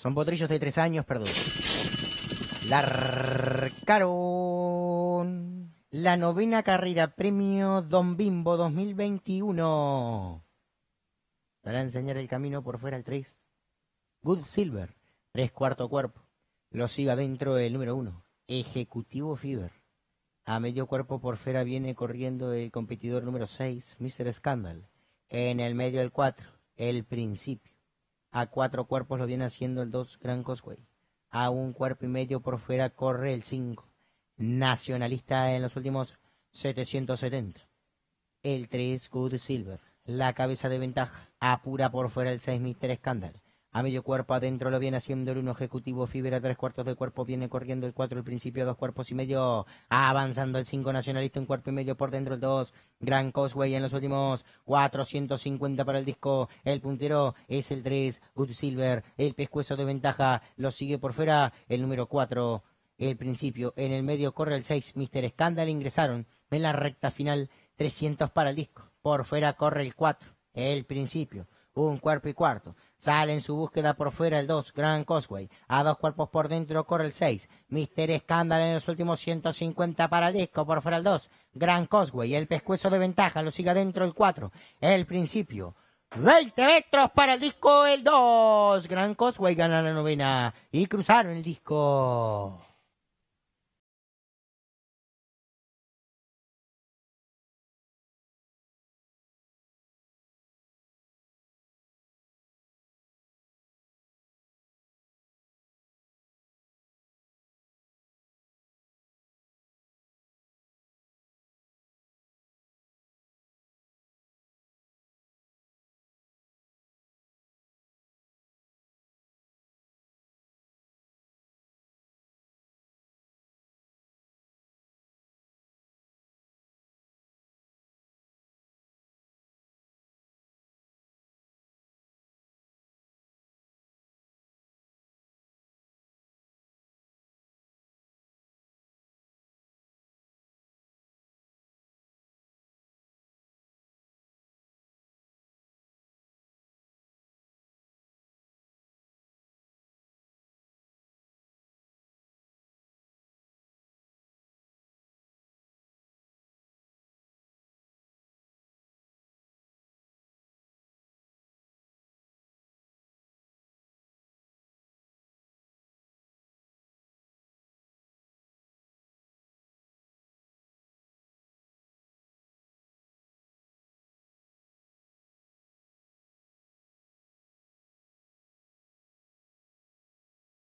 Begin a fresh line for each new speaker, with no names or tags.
Son potrillos de 3 años, perdón. Largaron la novena carrera Premio Don Bimbo 2021. Para enseñar el camino por fuera el 3. Good Silver, 3/4 cuerpo. Lo sigue adentro el número 1. Ejecutivo Fever. A medio cuerpo por fuera viene corriendo el competidor número 6, Mr. Scandal. En el medio el 4, El Principio. A 4 cuerpos lo viene haciendo el 2, Gran Causeway. A 1 cuerpo y medio por fuera corre el 5, Nacionalista en los últimos 770. El 3, Good Silver. La cabeza de ventaja. Apura por fuera el 6, Mr. Scandal. A medio cuerpo adentro lo viene haciendo el 1, Ejecutivo Fever. A 3/4 de cuerpo viene corriendo el 4, El Principio, 2 cuerpos y medio. Avanzando el 5, Nacionalista, 1 cuerpo y medio por dentro el 2, Gran Causeway en los últimos 450 para el disco. El puntero es el 3, Good Silver. El pescuezo de ventaja lo sigue por fuera el número 4, El Principio. En el medio corre el 6, Mr. Scandal. Ingresaron en la recta final 300 para el disco. Por fuera corre el 4, El Principio. 1 cuerpo y cuarto. Sale en su búsqueda por fuera el 2, Gran Causeway. A 2 cuerpos por dentro corre el 6, Mr. Scandal en los últimos 150 para el disco. Por fuera el 2, Gran Causeway. El pescuezo de ventaja lo sigue adentro el 4, El Principio. 20 metros para el disco el 2. Gran Causeway gana la novena y cruzaron el disco.